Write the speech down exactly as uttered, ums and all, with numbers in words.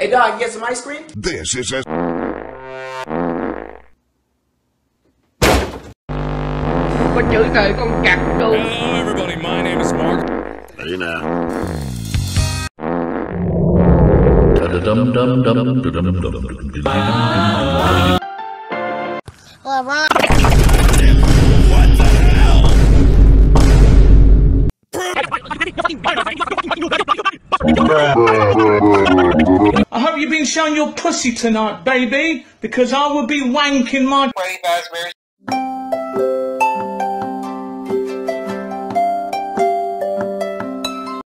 Hey, dog, you get some ice cream? This is a... Có chữ thời con cặc luôn. Hello everybody, my name is Mark. Hey now. LeBron. What the hell? I hope you've been showing your pussy tonight, baby, because I will be wanking my... Raspberries.